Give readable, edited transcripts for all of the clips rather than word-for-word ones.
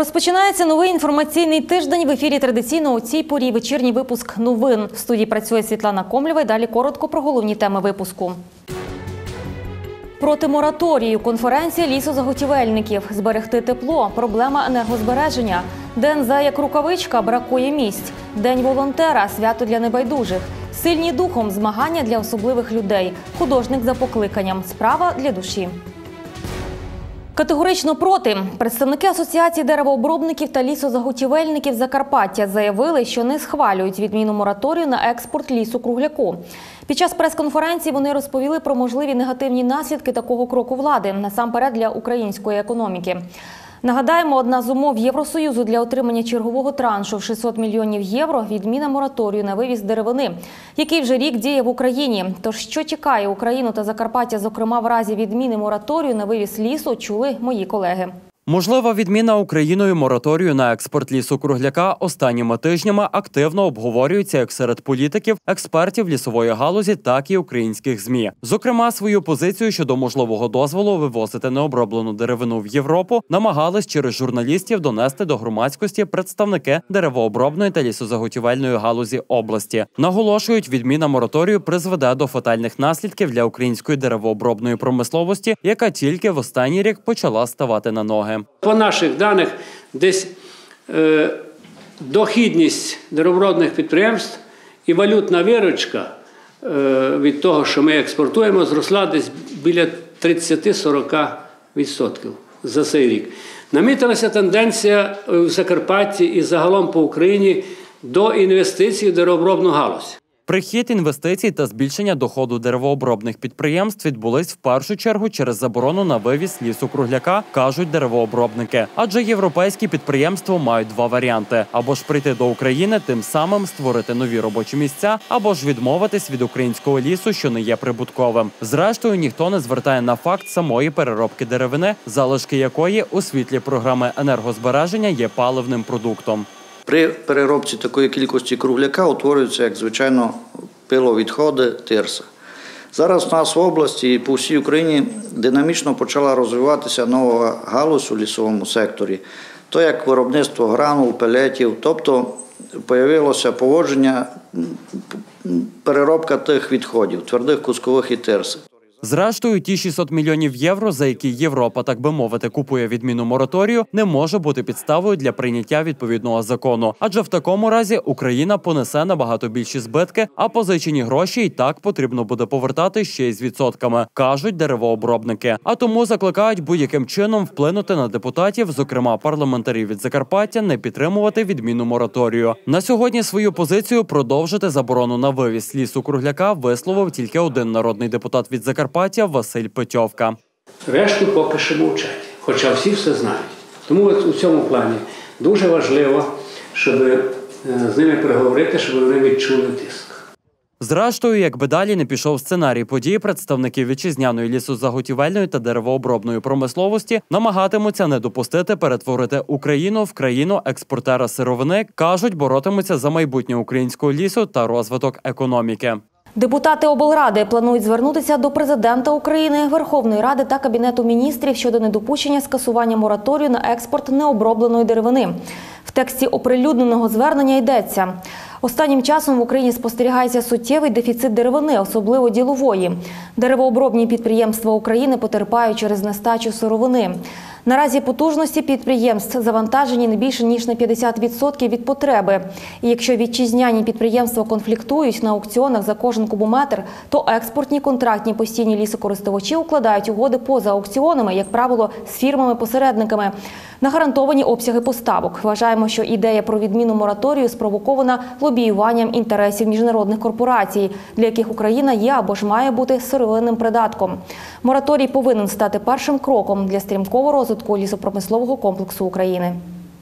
Розпочинається новий інформаційний тиждень. В ефірі традиційно у цій порі вечірній випуск новин. В студії працює Світлана Комлєва і далі коротко про головні теми випуску. Проти мораторію. Конференція лісозаготівельників. Зберегти тепло. Проблема енергозбереження. День «За як рукавичка» бракує місць. День волонтера. Свято для небайдужих. Сильні духом. Змагання для особливих людей. Художник за покликанням. Справа для душі. Категорично проти. Представники Асоціації деревообробників та лісозаготівельників Закарпаття заявили, що не схвалюють відміну мораторію на експорт лісу-кругляку. Під час прес-конференції вони розповіли про можливі негативні наслідки такого кроку влади, насамперед для української економіки. Нагадаємо, одна з умов Євросоюзу для отримання чергового траншу в 600 мільйонів євро – відміна мораторію на вивіз деревини, який вже рік діє в Україні. Тож, що чекає Україну та Закарпаття, зокрема в разі відміни мораторію на вивіз лісу, чули мої колеги. Можлива відміна Україною мораторію на експорт лісу-кругляка останніми тижнями активно обговорюється як серед політиків, експертів лісової галузі, так і українських ЗМІ. Зокрема, свою позицію щодо можливого дозволу вивозити необроблену деревину в Європу намагались через журналістів донести до громадськості представники деревообробної та лісозаготівельної галузі області. Наголошують, відміна мораторію призведе до фатальних наслідків для української деревообробної промисловості, яка тільки в останній рік почала ставати на ноги. По наших даних, десь дохідність деревообробних підприємств і валютна виручка від того, що ми експортуємо, зросла десь біля 30-40% за цей рік. Намітилася тенденція в Закарпатті і загалом по Україні до інвестицій в деревообробну галузь. Прихід інвестицій та збільшення доходу деревообробних підприємств відбулись в першу чергу через заборону на вивіз лісу-кругляка, кажуть деревообробники. Адже європейські підприємства мають два варіанти – або ж прийти до України, тим самим створити нові робочі місця, або ж відмовитись від українського лісу, що не є прибутковим. Зрештою, ніхто не звертає на факт самої переробки деревини, залишки якої у світлі програми енергозбереження є паливним продуктом. При переробці такої кількості кругляка утворюються, як звичайно, пиловідходи, тирса. Зараз в нас в області і по всій Україні динамічно почала розвиватися нова галузь у лісовому секторі. То як виробництво гранул, пелетів, тобто з'явилося поводження, переробка тих відходів, твердих кускових і тирси. Зрештою, ті 600 мільйонів євро, за які Європа, так би мовити, купує відміну мораторію, не може бути підставою для прийняття відповідного закону. Адже в такому разі Україна понесе набагато більші збитки, а позичені гроші і так потрібно буде повертати ще й з відсотками, кажуть деревообробники. А тому закликають будь-яким чином вплинути на депутатів, зокрема парламентарів від Закарпаття, не підтримувати відміну мораторію. На сьогодні свою позицію продовжити заборону на вивіз лісу-кругляка висловив тільки один народний депутат від Закарпаття – Василь Петьовка. Решту поки що мовчать, хоча всі все знають. Тому у цьому плані дуже важливо, щоб з ними переговорити, щоб вони відчули тиск. Зрештою, якби далі не пішов сценарій подій, представники вітчизняної лісозаготівельної та деревообробної промисловості намагатимуться не допустити перетворити Україну в країну експортера сировини, кажуть, боротимуться за майбутнє українського лісу та розвиток економіки. Депутати облради планують звернутися до президента України, Верховної Ради та Кабінету міністрів щодо недопущення скасування мораторію на експорт необробленої деревини. В тексті оприлюдненого звернення йдеться: останнім часом в Україні спостерігається суттєвий дефіцит деревини, особливо ділової. Деревообробні підприємства України потерпають через нестачу сировини. Наразі потужності підприємств завантажені не більше ніж на 50% від потреби. І якщо вітчизняні підприємства конфліктують на аукціонах за кожен кубометр, то експортні контрактні постійні лісокористувачі укладають угоди поза аукціонами, як правило, з фірмами-посередниками, на гарантовані обсяги поставок. Вважаємо, що ідея про відміну мораторію спровокована лобіюванням інтересів міжнародних корпорацій, для яких Україна є або ж має бути сировинним придатком. Мораторій повинен стати першим кроком для стрімкого розвитку лісопромислового комплексу України.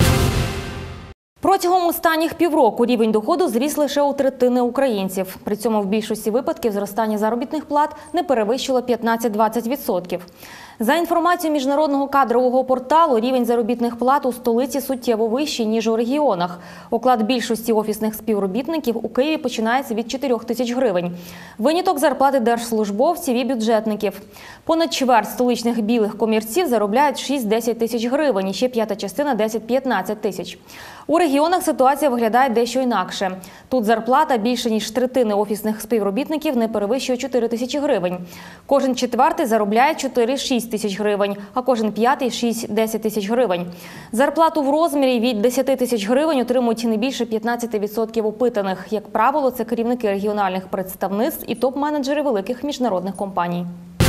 Протягом останніх півроку рівень доходу зріс лише у третини українців. При цьому в більшості випадків зростання заробітних плат не перевищило 15-20%. За інформацією міжнародного кадрового порталу, рівень заробітних плат у столиці суттєво вищий, ніж у регіонах. Оклад більшості офісних співробітників у Києві починається від 4 тисяч гривень. Виняток – зарплати держслужбовців і бюджетників. Понад чверть столичних білих комірців заробляють 6-10 тисяч гривень, і ще п'ята частина – 10-15 тисяч. У регіонах ситуація виглядає дещо інакше. Тут зарплата більше, ніж третини офісних співробітників не перевищує 4 тисячі гривень. Кожен четвертий заробляє 4-6 тисяч гривень, а кожен п'ятий – 6-10 тисяч гривень. Зарплату в розмірі від 10 тисяч гривень отримують не більше 15% опитаних. Як правило, це керівники регіональних представництв і топ-менеджери великих міжнародних компаній.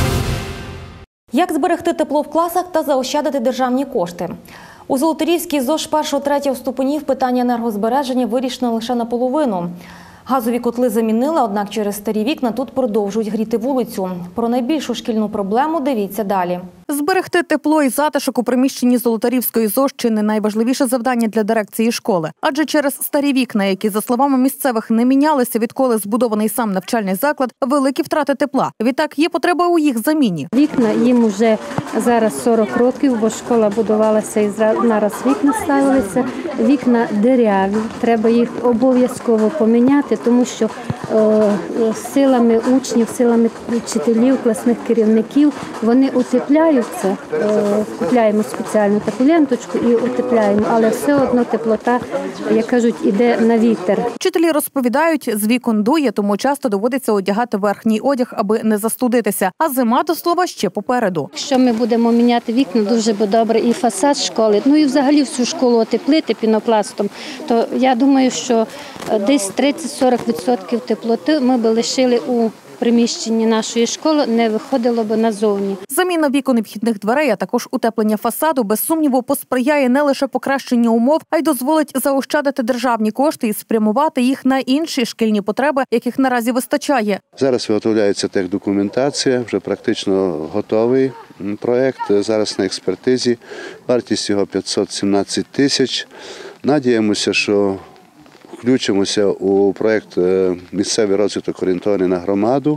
Як зберегти тепло в класах та заощадити державні кошти? У Золотарівській ЗОШ 1-3 ступенів питання енергозбереження вирішено лише наполовину. Газові котли замінили, однак через старі вікна тут продовжують гріти вулицю. Про найбільшу шкільну проблему дивіться далі. Зберегти тепло і затишок у приміщенні Золотарівської ЗОШ – чи не найважливіше завдання для дирекції школи. Адже через старі вікна, які, за словами місцевих, не мінялися, відколи збудований сам навчальний заклад, великі втрати тепла. Відтак є потреба у їх заміні. Вікна їм вже зараз 40 років, бо школа будувалася і нараз вікна ставилися. Вікна диряві, треба їх обов'язково поміняти, тому що силами учнів, силами вчителів, класних керівників вони утепляються. Купляємо спеціальну таку ленточку і утепляємо, але все одно теплота, як кажуть, іде на вітер. Вчителі розповідають, з вікон дує, тому часто доводиться одягати верхній одяг, аби не застудитися. А зима, до слова, ще попереду. Якщо ми будемо міняти вікна, дуже би добре і фасад школи, ну і взагалі всю школу утеплити пінопластом, то я думаю, що десь 30-40% теплоти ми б лишили у приміщенні нашої школи, не виходило б назовні. Заміна вікон і вхідних дверей, а також утеплення фасаду, без сумніву, посприяє не лише покращенню умов, а й дозволить заощадити державні кошти і спрямувати їх на інші шкільні потреби, яких наразі вистачає. Зараз виготовляється техдокументація, вже практично готовий проєкт, зараз на експертизі, вартість його 517 тисяч. Надіємося, що включимося у проєкт «Місцевий розвиток орієнтований на громаду»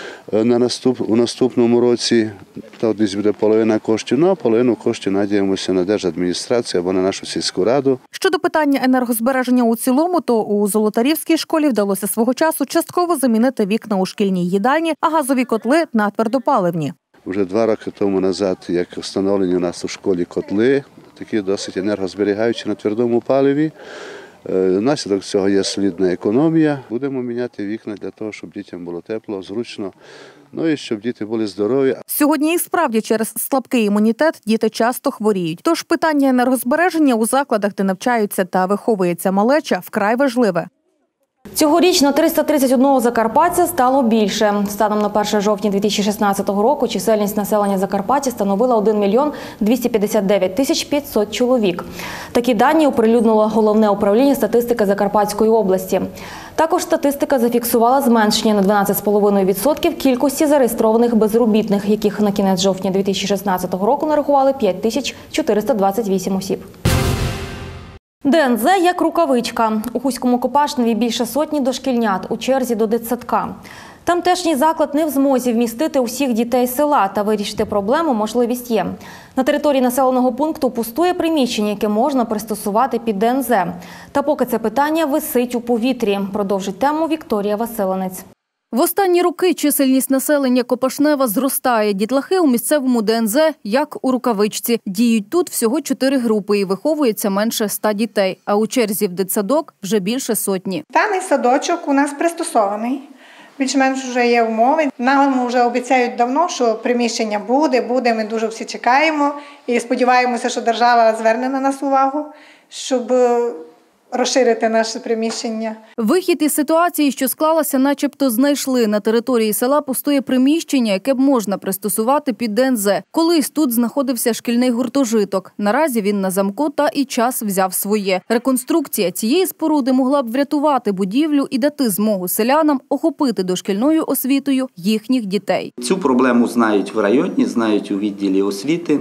у наступному році. Там десь буде половина коштів, ну а половину коштів надіємося на держадміністрацію або на нашу сільську раду. Щодо питання енергозбереження у цілому, то у Золотарівській школі вдалося свого часу частково замінити вікна у шкільній їдальні, а газові котли на твердопаливні. Вже 2 роки тому назад, як встановлені у нас у школі котли, такі досить енергозберігаючі на твердому паливі. Наслідок цього є солідна економія. Будемо міняти вікна для того, щоб дітям було тепло, зручно, ну і щоб діти були здорові. Сьогодні і справді через слабкий імунітет діти часто хворіють. Тож питання енергозбереження у закладах, де навчаються та виховується малеча, вкрай важливе. Цьогоріч на 331 закарпатця стало більше. Станом на 1 жовтня 2016 року чисельність населення Закарпаття становила 1 мільйон 259 тисяч 500 чоловік. Такі дані оприлюднило Головне управління статистики Закарпатської області. Також статистика зафіксувала зменшення на 12,5% кількості зареєстрованих безробітних, яких на кінець жовтня 2016 року нарахували 5428 осіб. ДНЗ як рукавичка. У Хуському Копашневі більше сотні дошкільнят у черзі до дитсадка. Тамтешній заклад не в змозі вмістити усіх дітей села, та вирішити проблему можливість є. На території населеного пункту пустує приміщення, яке можна пристосувати під ДНЗ. Та поки це питання висить у повітрі. Продовжить тему Вікторія Василенець. В останні роки чисельність населення Копашнева зростає. Дітлахи у місцевому ДНЗ як у рукавичці. Діють тут всього 4 групи і виховується менше 100 дітей. А у черзі в дитсадок вже більше сотні. Даний садочок у нас пристосований. Більш-менш вже є умови. Нам вже обіцяють давно, що приміщення буде. Ми дуже всі чекаємо і сподіваємося, що держава зверне на нас увагу, щоб розширити наше приміщення. Вихід із ситуації, що склалася, начебто знайшли. На території села пустує приміщення, яке б можна пристосувати під ДНЗ. Колись тут знаходився шкільний гуртожиток. Наразі він на замку та і час взяв своє. Реконструкція цієї споруди могла б врятувати будівлю і дати змогу селянам охопити дошкільною освітою їхніх дітей. Цю проблему знають в районі, знають у відділі освіти.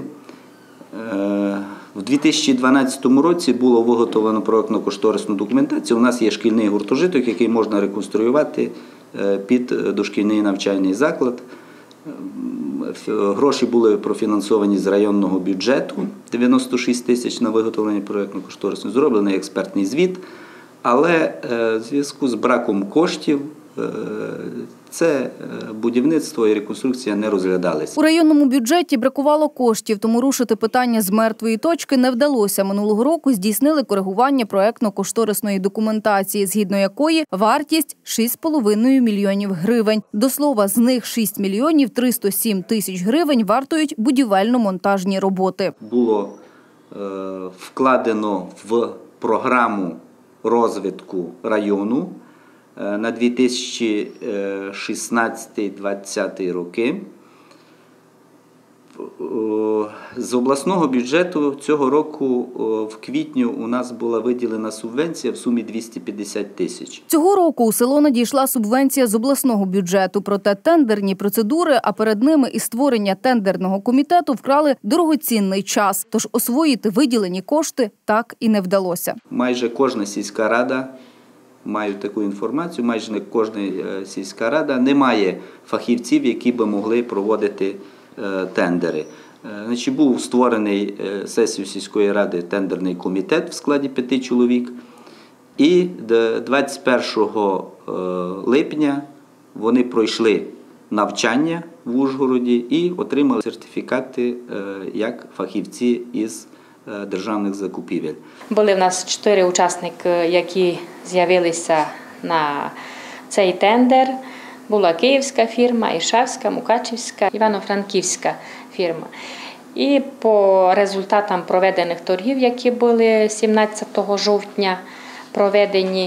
В 2012 році було виготовлено проєктно-кошторисну документацію. У нас є шкільний гуртожиток, який можна реконструювати під дошкільний навчальний заклад. Гроші були профінансовані з районного бюджету, 96 тисяч на виготовлення проєктно-кошторисного, зроблений експертний звіт, але в зв'язку з браком коштів це будівництво і реконструкція не розглядалися. У районному бюджеті бракувало коштів, тому рушити питання з мертвої точки не вдалося. Минулого року здійснили коригування проєктно-кошторисної документації, згідно якої вартість 6,5 мільйонів гривень. До слова, з них 6 мільйонів 307 тисяч гривень вартують будівельно-монтажні роботи. Було вкладено в програму розвитку району на 2016-2020 роки. З обласного бюджету цього року в квітню у нас була виділена субвенція в сумі 250 тисяч. Цього року у село надійшла субвенція з обласного бюджету, проте тендерні процедури, а перед ними і створення тендерного комітету вкрали дорогоцінний час. Тож освоїти виділені кошти так і не вдалося. Майже кожна сільська рада, маю таку інформацію, майже кожна сільська рада не має фахівців, які би могли проводити тендери. Був створений сесією сільської ради тендерний комітет в складі 5 чоловік. І 21 липня вони пройшли навчання в Ужгороді і отримали сертифікати як фахівці із державних закупівель. Були в нас 4 учасники, які з'явилися на цей тендер. Була київська фірма, Іршавська, Мукачівська, Івано-Франківська фірма. І по результатам проведених торгів, які були 17 жовтня проведені,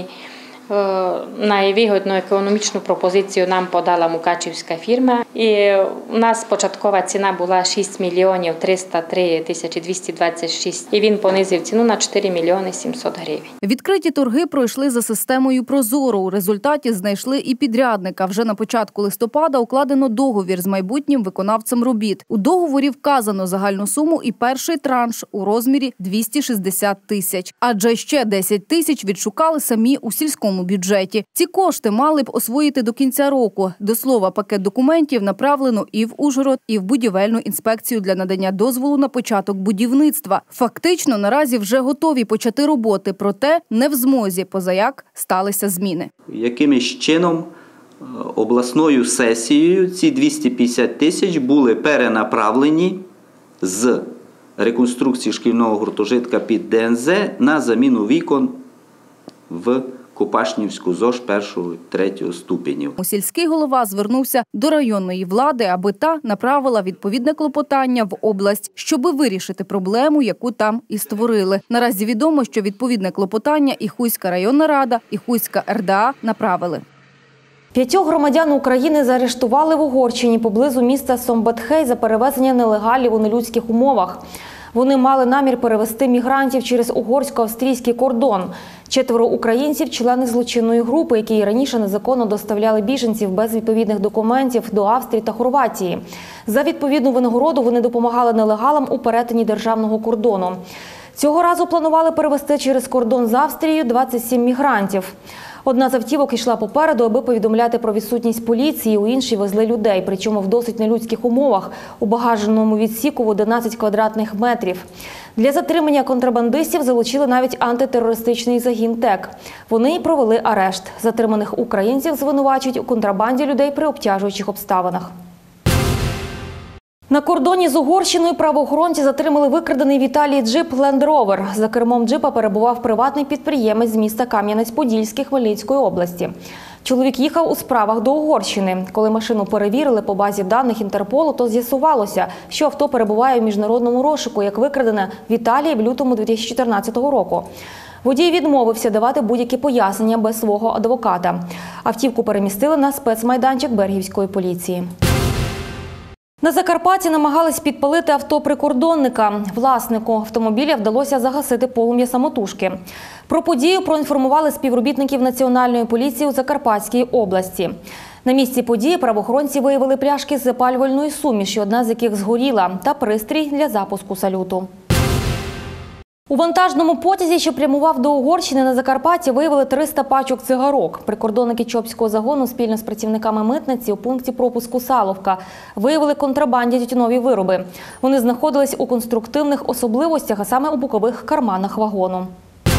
найвигідну економічну пропозицію нам подала Мукачівська фірма. І у нас початкова ціна була 6 мільйонів 303 тисячі 226. І він понизив ціну на 4 мільйони 700 гривень. Відкриті торги пройшли за системою ProZorro. У результаті знайшли і підрядника. Вже на початку листопада укладено договір з майбутнім виконавцем робіт. У договорі вказано загальну суму і перший транш у розмірі 260 тисяч. Адже ще 10 тисяч відшукали самі у сільському бюджеті. Ці кошти мали б освоїти до кінця року. До слова, пакет документів направлено і в Ужгород, і в будівельну інспекцію для надання дозволу на початок будівництва. Фактично, наразі вже готові почати роботи, проте не в змозі, позаяк сталися зміни. Якимось чином обласною сесією ці 250 тисяч були перенаправлені з реконструкції шкільного гуртожитка під ДНЗ на заміну вікон в Копашнівську ЗОЖ 1-3 ступенів. Сільський голова звернувся до районної влади, аби та направила відповідне клопотання в область, щоби вирішити проблему, яку там і створили. Наразі відомо, що відповідне клопотання і Хуська районна рада, і Хуська РДА направили. 5 громадян України заарештували в Угорщині поблизу міста Сомбатхей за перевезення нелегалів у нелюдських умовах. Вони мали намір перевезти мігрантів через угорсько-австрійський кордон. 4 українців – члени злочинної групи, які раніше незаконно доставляли біженців без відповідних документів до Австрії та Хорватії. За відповідну винагороду вони допомагали нелегалам у перетині державного кордону. Цього разу планували перевезти через кордон з Австрією 27 мігрантів. Одна з автівок йшла попереду, аби повідомляти про відсутність поліції, у іншій везли людей, причому в досить нелюдських умовах, у багажному відсіку в 11 квадратних метрів. Для затримання контрабандистів залучили навіть антитерористичний загін ТЕК. Вони й провели арешт. Затриманих українців звинувачують у контрабанді людей при обтяжуючих обставинах. На кордоні з Угорщиною правоохоронці затримали викрадений в Італії джип Land Rover. За кермом джипа перебував приватний підприємець з міста Кам'янець-Подільський Хмельницької області. Чоловік їхав у справах до Угорщини. Коли машину перевірили по базі даних Інтерполу, то з'ясувалося, що авто перебуває в міжнародному розшуку, як викрадене в Італії в лютому 2014 року. Водій відмовився давати будь-які пояснення без свого адвоката. Автівку перемістили на спецмайданчик Бергівської поліції. На Закарпатті намагались підпалити авто прикордонника. Власнику автомобіля вдалося загасити полум'я самотужки. Про подію проінформували співробітників Національної поліції у Закарпатській області. На місці події правоохоронці виявили пляшки з запалювальної суміші, одна з яких згоріла, та пристрій для запуску салюту. У вантажному потязі, що прямував до Угорщини на Закарпатті, виявили 300 пачок цигарок. Прикордонники Чопського загону спільно з працівниками митниці у пункті пропуску Саловка виявили контрабандні тютюнові вироби. Вони знаходились у конструктивних особливостях, а саме у бокових карманах вагону.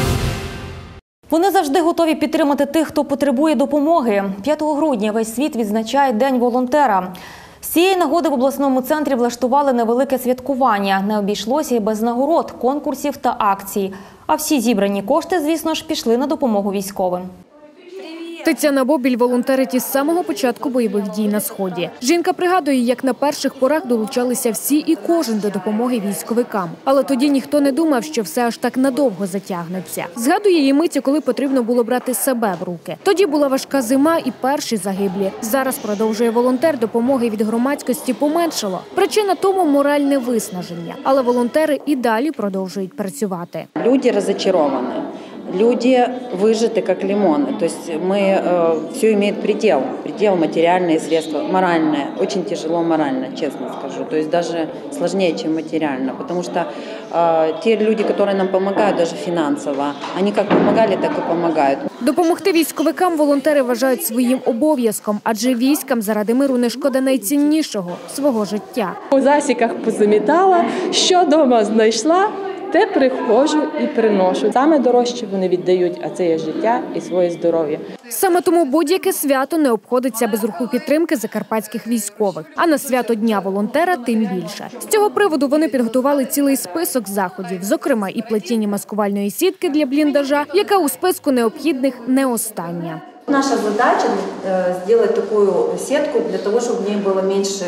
Вони завжди готові підтримати тих, хто потребує допомоги. 5 грудня весь світ відзначає День волонтера. З цієї нагоди в обласному центрі влаштували невелике святкування. Не обійшлося і без нагород, конкурсів та акцій. А всі зібрані кошти, звісно ж, пішли на допомогу військовим. Тетяна Бобіль волонтерить із самого початку бойових дій на Сході. Жінка пригадує, як на перших порах долучалися всі і кожен до допомоги військовикам. Але тоді ніхто не думав, що все аж так надовго затягнеться. Згадує її миті, коли потрібно було брати себе в руки. Тоді була важка зима і перші загиблі. Зараз, продовжує волонтер, допомоги від громадськості поменшало. Причина тому – моральне виснаження. Але волонтери і далі продовжують працювати. Люди розчаровані. Люди выжаты как лимоны, то есть все имеет предел материальные средства, моральное, очень тяжело морально, честно скажу, то есть даже сложнее, чем материально, потому что те люди, которые нам помогают, даже финансово, они как помогали, так и помогают. Допомогти військовикам волонтери вважають своїм обов'язком, адже військам заради миру не шкода найціннішого – свого життя. У засіках позамітала, що вдома знайшла, те приходжу і приношу. Саме дорожче вони віддають, а це є життя і своє здоров'я. Саме тому будь-яке свято не обходиться без руху підтримки закарпатських військових. А на свято Дня волонтера тим більше. З цього приводу вони підготували цілий список заходів, зокрема і плетіння маскувальної сітки для бліндажа, яка у списку необхідних не остання. Наша задача сделать такую сетку для того, чтобы в ней было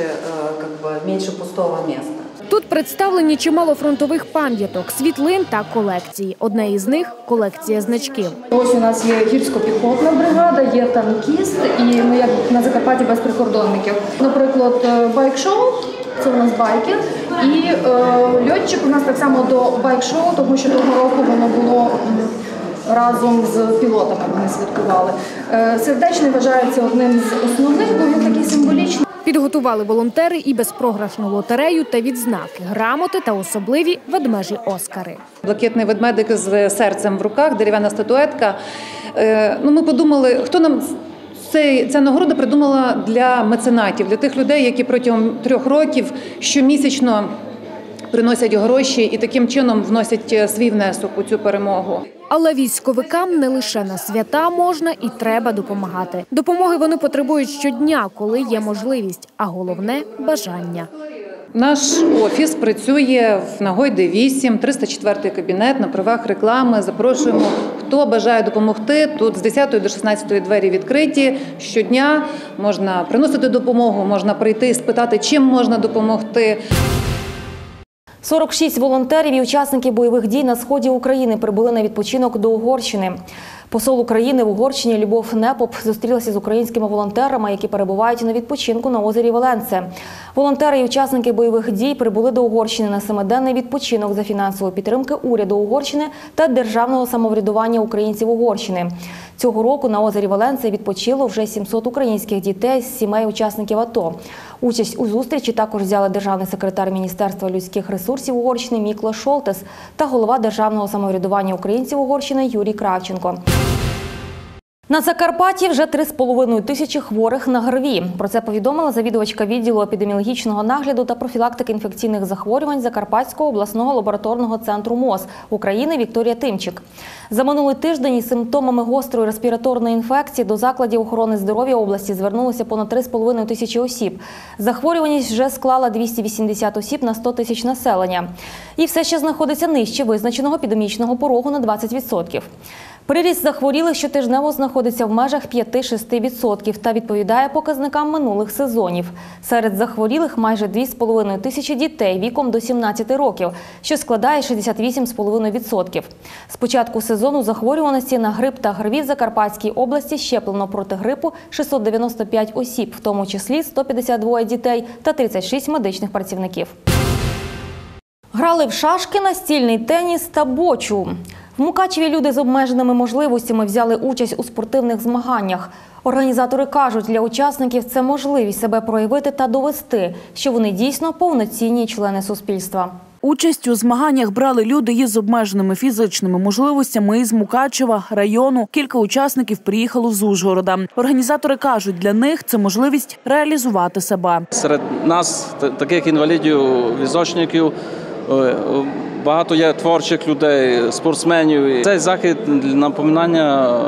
меньше пустого места. Тут представлені чимало фронтових пам'яток, світлин та колекції. Одне із них – колекція значків. Ось у нас є гірсько-піхотна бригада, є танкіст і ми як на Закарпатті без прикордонників. Наприклад, байк-шоу – це у нас байки. І льотчик у нас так само до байк-шоу, тому що того року воно було разом з пілотами, вони святкували. Сердечний вважається одним з основних, бо він такий символічний. Підготували волонтери і безпрограшну лотерею та відзнаки, грамоти та особливі ведмежі Оскари. Блакитний ведмедик з серцем в руках, дерев'яна статуетка. Ми подумали, хто нам ця нагорода придумала для меценатів, для тих людей, які протягом 3 років щомісячно приносять гроші і таким чином вносять свій внесок у цю перемогу. Але військовикам не лише на свята можна і треба допомагати. Допомоги вони потребують щодня, коли є можливість, а головне – бажання. Наш офіс працює в Нагойди 8, 304 кабінет на правах реклами. Запрошуємо, хто бажає допомогти. Тут з 10 до 16 двері відкриті. Щодня можна приносити допомогу, можна прийти і спитати, чим можна допомогти. 46 волонтерів і учасників бойових дій на сході України прибули на відпочинок до Угорщини. Посол України в Угорщині Любов Непоп зустрілася з українськими волонтерами, які перебувають на відпочинку на озері Веленце. Волонтери і учасники бойових дій прибули до Угорщини на 7-денний відпочинок за фінансової підтримки уряду Угорщини та державного самоврядування українців Угорщини. Цього року на озері Веленце відпочило вже 700 українських дітей з сімей учасників АТО. Участь у зустрічі також взяли державний секретар Міністерства людських ресурсів Угорщини Мікло Шолтес та голова державного самоврядування українців Угорщини Юрій Кравченко. На Закарпатті вже 3,5 тисячі хворих на ГРВІ. Про це повідомила завідувачка відділу епідеміологічного нагляду та профілактики інфекційних захворювань Закарпатського обласного лабораторного центру МОЗ України Вікторія Тимчик. За минулий тиждень із симптомами гострої респіраторної інфекції до закладів охорони здоров'я області звернулося понад 3,5 тисячі осіб. Захворюваність вже склала 280 осіб на 100 тисяч населення. І все ще знаходиться нижче визначеного епідемічного порогу на 20%. Приріст захворілих щотижнево знаходиться в межах 5-6% та відповідає показникам минулих сезонів. Серед захворілих майже 2,5 тисячі дітей віком до 17 років, що складає 68,5%. З початку сезону захворюваності на грип та ГРВІ в Закарпатській області щеплено проти грипу 695 осіб, в тому числі 152 дітей та 36 медичних працівників. Грали в шашки, настільний теніс та бочу. В Мукачеві люди з обмеженими можливостями взяли участь у спортивних змаганнях. Організатори кажуть, для учасників це можливість себе проявити та довести, що вони дійсно повноцінні члени суспільства. Участь у змаганнях брали люди із обмеженими фізичними можливостями із Мукачева району. Кілька учасників приїхало з Ужгорода. Організатори кажуть, для них це можливість реалізувати себе. Серед нас, таких інвалідів, візочників, багато є творчих людей, спортсменів. Цей захід для напоминання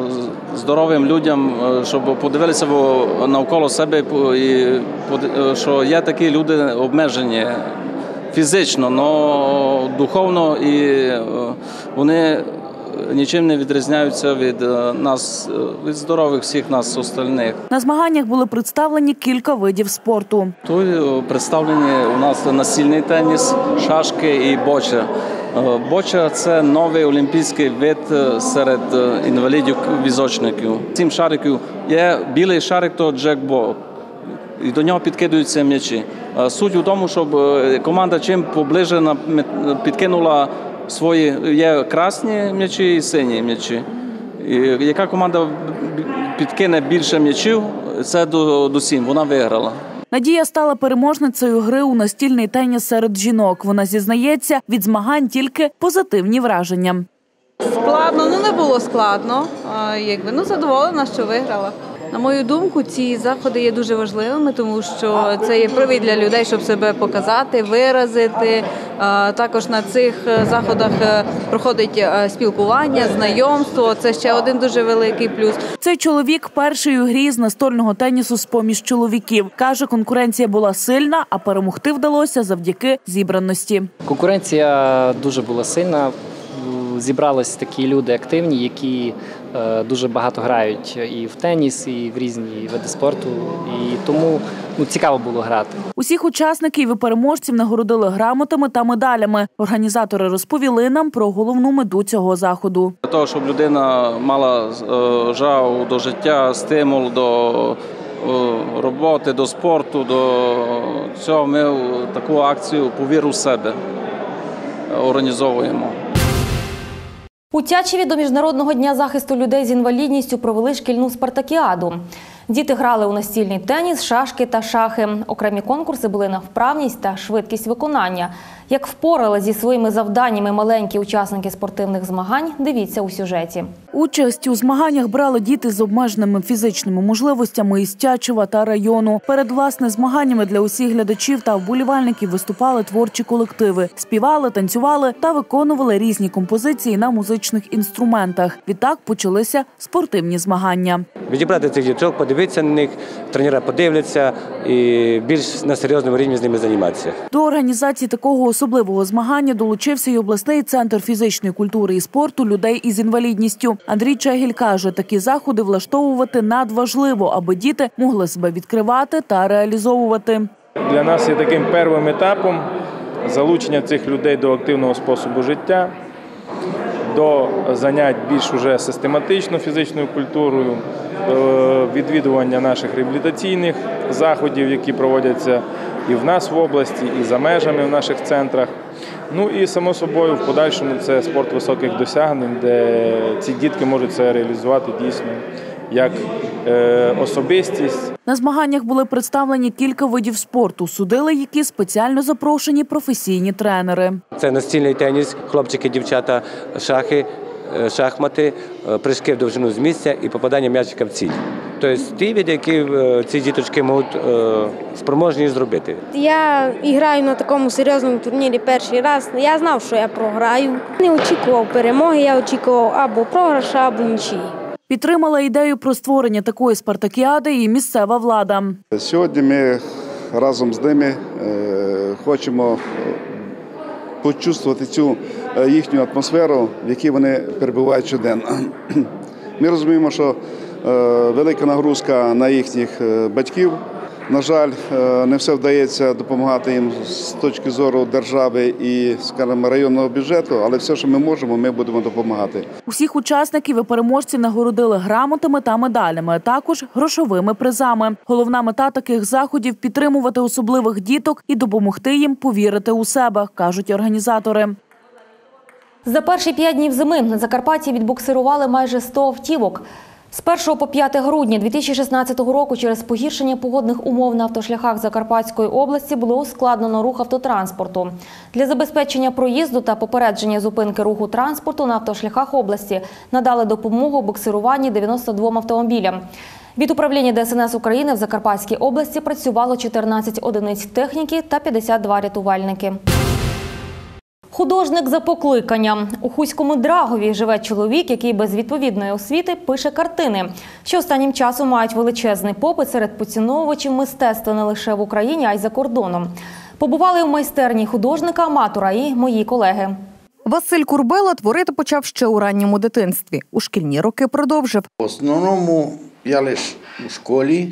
здоровим людям, щоб подивилися навколо себе, і що є такі люди обмежені фізично, але духовно, і вони нічим не відрізняються від нас, від здорових всіх нас остальних. На змаганнях були представлені кілька видів спорту. Тут представлені у нас настільний теніс, шашки і боча. Боча – це новий олімпійський вид серед інвалідів-візочників. 7 шариків. Є білий шарик – то джекбол. І до нього підкидаються м'ячі. Суть у тому, щоб команда чим поближе підкинула свої, є красні м'ячі і сині м'ячі. І яка команда підкине більше м'ячів, це до 7, вона виграла. Надія стала переможницею гри у настільний теніс серед жінок. Вона зізнається, від змагань тільки позитивні враження. Складно, не було складно. Задоволена, що виграла. На мою думку, ці заходи є дуже важливими, тому що це є привід для людей, щоб себе показати, виразити. Також на цих заходах проходить спілкування, знайомство. Це ще один дуже великий плюс. Цей чоловік перший у грі з настольного тенісу з-поміж чоловіків. Каже, конкуренція була сильна, а перемогти вдалося завдяки зібраності. Конкуренція дуже була сильна. Зібрались такі люди активні, які дуже багато грають і в теніс, і в різні види спорту. І тому цікаво було грати. Усіх учасників і переможців нагородили грамотами та медалями. Організатори розповіли нам про головну мету цього заходу. Для того, щоб людина мала жагу до життя, стимул до роботи, до спорту, до цього ми таку акцію «Повір у себе» організовуємо. У Тячеві до Міжнародного дня захисту людей з інвалідністю провели шкільну спартакіаду. Діти грали у настільний теніс, шашки та шахи. Окремі конкурси були на вправність та швидкість виконання. Як впорали зі своїми завданнями маленькі учасники спортивних змагань, дивіться у сюжеті. Участь у змаганнях брали діти з обмеженими фізичними можливостями із Тячева та району. Перед власне змаганнями для усіх глядачів та вболівальників виступали творчі колективи. Співали, танцювали та виконували різні композиції на музичних інструментах. Відтак почалися спортивні змагання. Відібрати цих діток, подивитися на них, тренери подивляться і більш на серйозному рівні з ними займатися. До організації такого особливого змагання долучився й обласний центр фізичної культури і спорту людей із інвалідністю. Андрій Чегіль каже, такі заходи влаштовувати надважливо, аби діти могли себе відкривати та реалізовувати. Для нас є таким першим етапом залучення цих людей до активного способу життя, до занять більш уже систематично фізичною культурою, відвідування наших реабілітаційних заходів, які проводяться і в нас в області, і за межами в наших центрах. Ну і, само собою, в подальшому це спорт високих досягнень, де ці дітки можуть це реалізувати дійсно як особистість. На змаганнях були представлені кілька видів спорту. Судили, які спеціально запрошені професійні тренери. Це настільний теніс, хлопчики, дівчата, шахи, шахмати, прыжки в довжину з місця і попадання м'ячика в ціль. Тобто ті види, які ці діточки можуть спроможні зробити. Я граю на такому серйозному турнірі перший раз. Я знав, що я програю. Не очікував перемоги, я очікував або програшу, або нічиї. Підтримала ідею про створення такої спартакіади і місцева влада. Сьогодні ми разом з ними хочемо почувствувати цю їхню атмосферу, в якій вони перебувають щоденно. Ми розуміємо, що велика нагрузка на їхніх батьків. На жаль, не все вдається допомагати їм з точки зору держави і, скажімо, районного бюджету, але все, що ми можемо, ми будемо допомагати. Усіх учасників і переможців нагородили грамотами та медалями, а також грошовими призами. Головна мета таких заходів – підтримувати особливих діток і допомогти їм повірити у себе, кажуть організатори. За перші 5 днів зими на Закарпатті відбуксирували майже 100 автівок. З 1 по 5 грудня 2016 року через погіршення погодних умов на автошляхах Закарпатської області було ускладнено рух автотранспорту. Для забезпечення проїзду та попередження зупинки руху транспорту на автошляхах області надали допомогу у буксируванні 92 автомобілям. Від управління ДСНС України в Закарпатській області працювало 14 одиниць техніки та 52 рятувальники. Художник за покликанням. У Хуському Драгові живе чоловік, який без відповідної освіти пише картини, що останнім часом мають величезний попит серед поціновувачів мистецтва не лише в Україні, а й за кордоном. Побували у майстерні художника-аматора і мої колеги. Василь Курбела творити почав ще у ранньому дитинстві. У шкільні роки продовжив. В основному я лише у школі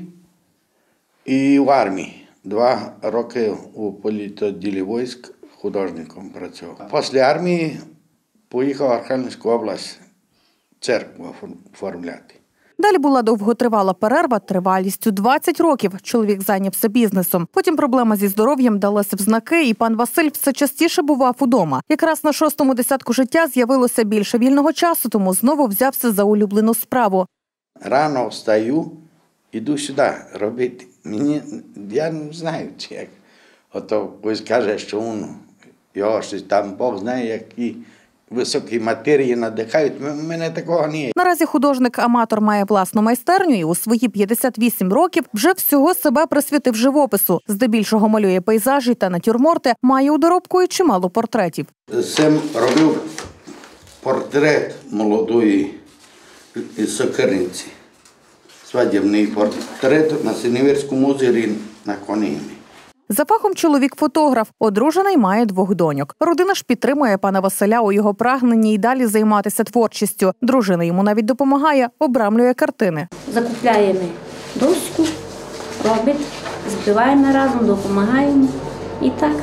і в армії. 2 роки у політоділі військ художником працював. Після армії поїхав в Архангельську область церкву оформляти. Далі була довготривала перерва тривалістю 20 років. Чоловік зайнявся бізнесом. Потім проблема зі здоров'ям далася в знаки, і пан Василь все частіше бував удома. Якраз на 6-му десятку життя з'явилося більше вільного часу, тому знову взявся за улюблену справу. Рано встаю, іду сюди робити. Я не знаю, чи як. Ото хтось каже, що його щось там Бог знає, які високі матерії надихають. Мене такого немає. Наразі художник-аматор має власну майстерню і у свої 58 років вже всього себе присвятив живопису. Здебільшого малює пейзажі та натюрморти, має у доробку і чимало портретів. Сам робив портрет молодої сокирниці. Свадібний портрет на Синевірському озері на Конині. За фахом чоловік фотограф, одружений, має 2 доньок. Родина ж підтримує пана Василя у його прагненні й далі займатися творчістю. Дружина йому навіть допомагає, обрамлює картини. Закупляємо доску, робить, збиваємо разом, допомагаємо і так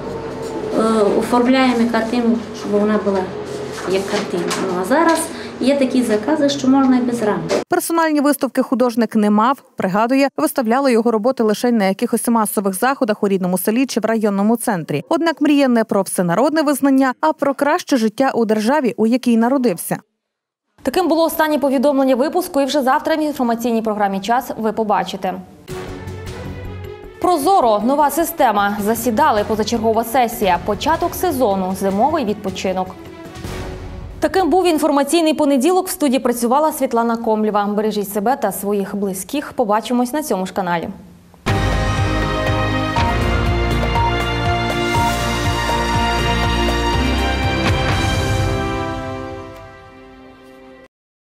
оформляємо картину, щоб вона була як картина. Ну, а зараз є такі закази, що можна і без рамки. Персональні виставки художник не мав. Пригадує, виставляли його роботи лише на якихось масових заходах у рідному селі чи в районному центрі. Однак мріє не про всенародне визнання, а про краще життя у державі, у якій народився. Таким було останнє повідомлення випуску, і вже завтра в інформаційній програмі «Час» ви побачите. Прозоро. Нова система. Засідали. Позачергова сесія. Початок сезону. Зимовий відпочинок. Таким був інформаційний понеділок. В студії працювала Світлана Комлєва. Бережіть себе та своїх близьких. Побачимось на цьому ж каналі.